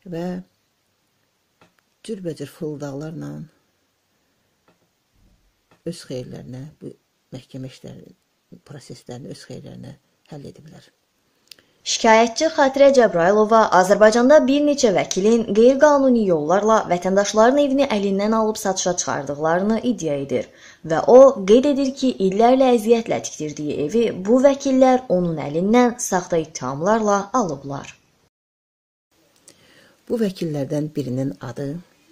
və cürbəcür fırıldaqlarla öz xeyirlərinə, bu məhkəmə işləri, proseslərini öz xeyirlərinə həll ediblər. Şikayətçi Xatirə Cəbrailova Azərbaycanda bir neçə vəkilin qeyri-qanuni yollarla vətəndaşların evini əlindən alıb satışa çıxardıqlarını iddia edir və o qeyd edir ki, illərlə əziyyətlə tikdirdiyi evi bu vəkillər onun əlindən saxta ittihamlarla alıblar. Bu vəkillərdən birinin adı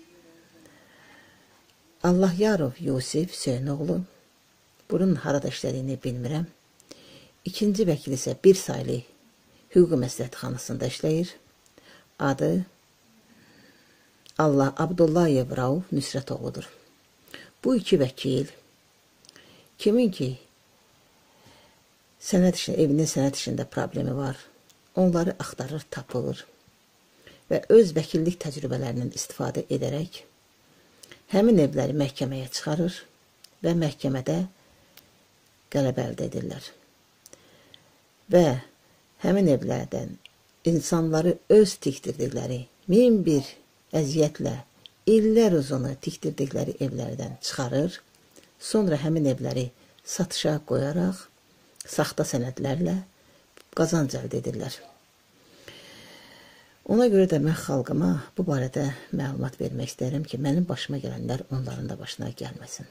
Allahyarov Yusif Hüseynoğlu. Bunun harada işlədiyini bilmirəm. İkinci vəkil isə bir saylı hüquq məsləhətxanasında işləyir. Adı Abdullayev Rauf Nüsrətoğludur. Bu iki vəkil kimin ki evinin sənəd işində problemi var, onları axtarır, tapır və öz vəkillik təcrübələrinin istifadə edərək həmin evləri məhkəməyə çıxarır və məhkəmədə qələbə əldə edirlər. Və həmin evlərdən insanları öz tikdirdikləri, min bir əziyyətlə, illər uzunu tikdirdikləri evlərdən çıxarır, sonra həmin evləri satışa qoyaraq, saxta sənədlərlə qazanc əldə edirlər. Ona görə də mən xalqıma bu barədə məlumat vermək istəyirəm ki, mənim başıma gələnlər onların da başına gəlməsin.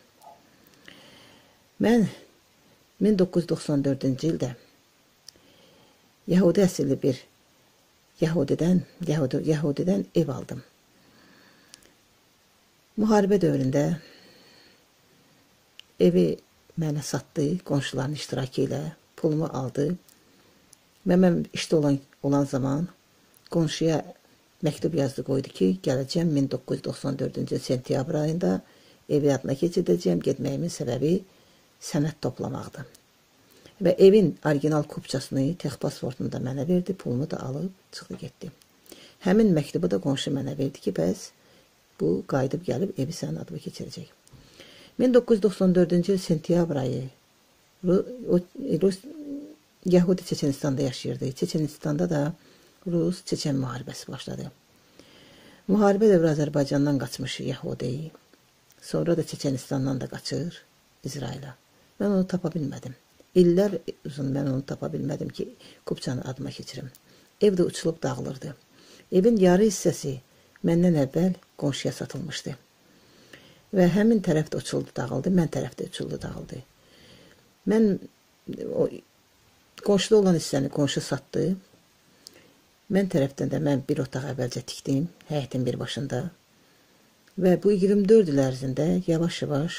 Mən 1994-cü ildə Yahudi əsilli bir Yahudidən ev aldım. Müharibə dövründə evi mənə satdı, qonşuların iştirakı ilə pulumu aldı və mən işdə olan zaman qonşuya məktub yazdı, qoydu ki, gələcəm 1994-cü sentyabr ayında evi adına keçirdəcəm, getməyimin səbəbi sənəd toplamaqdır. Və evin orijinal kupçasını, tex pasportunu da mənə verdi, pulumu da alıb, çıxdı, getdi. Həmin məktubu da qonşu mənə verdi ki, bəs bu qayıdıb gəlib evi sənin adına keçirəcək. 1994-cü il sentyabr ayı Yahudi Çeçenistanda yaşayırdı. Çeçenistanda da Rus-Çeçen müharibəsi başladı. Müharibə dövrü Azərbaycandan qaçmış Yahudi, sonra da Çeçenistandan da qaçır İsrailə. Mən onu tapa bilmədim. İllər uzun mən onu tapa bilmədim ki, kupçanı adıma keçirim. Ev də uçulub dağılırdı. Evin yarı hissəsi məndən əvvəl qonşuya satılmışdı. Və həmin tərəf də uçuldu, dağıldı, mən tərəf də uçuldu, dağıldı. Mən qonşuda olan hissəni qonşu satdı. Mən tərəfdən də mən bir otaq əvvəlcə tikdim, həyətin bir başında. Və bu 24 il ərzində yavaş-yavaş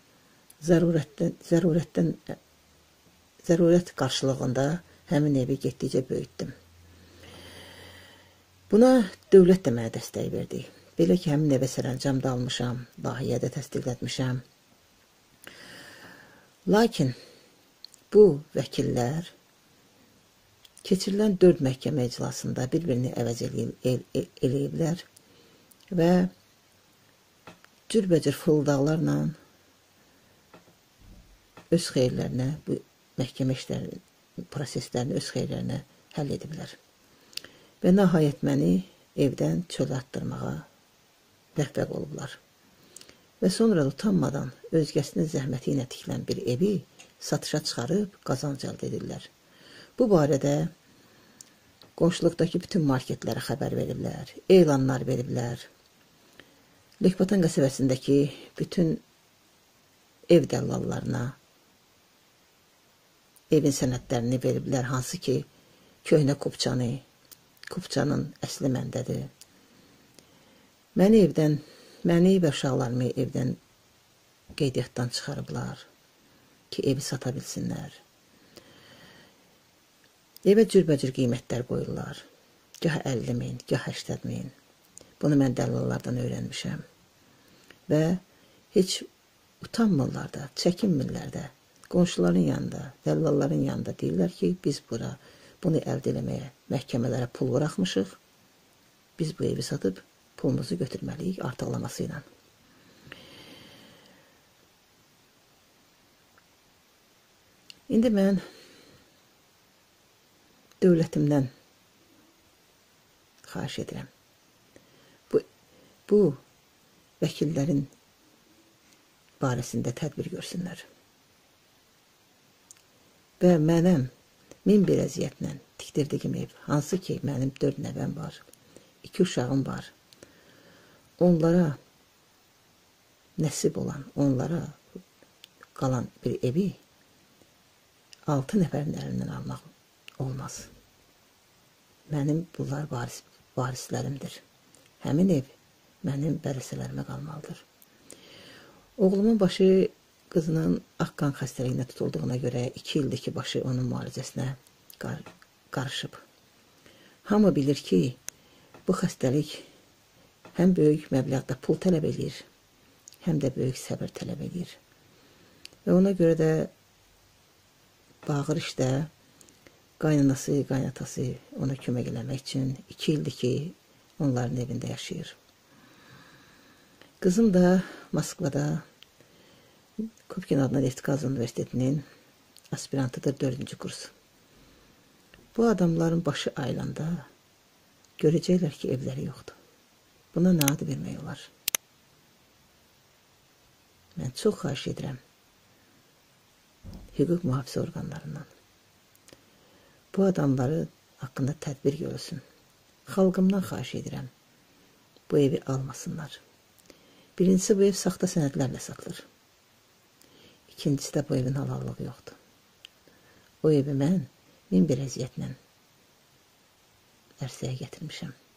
zərurət qarşılığında həmin evi getdikcə böyütdüm. Buna dövlət də mənə dəstək verdi. Belə ki, həmin evə sərəncam da almışam, layihədə təsdiqlətmişəm. Lakin bu vəkillər keçirilən 4 məhkəmə iclasında bir-birini əvəz eləyiblər və cürbəcür fırıldaqlarla öz xeyirlərinə, bu məhkəmə işləri, proseslərini öz xeyirlərinə həll ediblər. Və nəhayət məni evdən çölə atdırmağa vəffəq olublar. Və sonra utanmadan özgəsinin zəhməti ilə tikilən bir evi satışa çıxarıb qazanc əldə edirlər. Bu barədə qonşuluqdakı bütün marketlərə xəbər veriblər, elanlar veriblər. Lekbatan qəsəbəsindəki bütün ev dəllallarına evin sənədlərini veriblər, hansı ki, köhnə kupçanın əsli məndədir. Məni və uşaqlarımı evdən qeydiyyatdan çıxarıblar ki, evi sata bilsinlər. Evə cürbəcür qiymətlər qoyurlar. Gah 50 min, gah 80 min. Bunu mən dəllallardan öyrənmişəm. Və heç utanmırlar da, çəkinmirlər də. Qonşuların yanında, dəllalların yanında deyirlər ki, biz bunu əldə eləməyə məhkəmələrə pul bıraxmışıq. Biz bu evi satıb pulumuzu götürməliyik artıqlaması ilə. İndi mən dövlətimdən xahiş edirəm. bu vəkillərin barəsində tədbir görsünlər. Və mənəm min bir əziyyətlə tikdirdiyim ev, hansı ki mənim 4 nəvəm var, 2 uşağım var. Onlara nəsib olan, onlara qalan bir evi 6 nəfərin əlindən almaq olmaz. Mənim bunlar varislərimdir. Həmin ev mənim vərəsələrimə qalmalıdır. Oğlumun başı qızının qan xəstəliyinə tutulduğuna görə 2 ildir ki, başı onun müalicəsinə qarışıb. Hamı bilir ki, bu xəstəlik həm böyük məbləğdə pul tələb edir, həm də böyük səbir tələb edir. Və ona görə də bağır işdə qaynanası, qaynatası ona kömək eləmək üçün 2 ildir ki, onların evində yaşayır. Qızım da Moskvada Kupkin adına Neft Qaz Universitetinin aspirantıdır, 4-cü kurs. Bu adamların başı aylanda görəcəklər ki, evləri yoxdur. Buna nə adı vermək olar? Mən çox xahiş edirəm hüquq mühafizə orqanlarından. Bu adamları haqqında tədbir görülsün. Xalqımdan xahiş edirəm bu evi almasınlar. Birincisi, bu ev saxta sənədlərlə satılır. İkincisi də bu evin halallığı yoxdur. O evi mən min bir əziyyətlə ərsəyə gətirmişəm.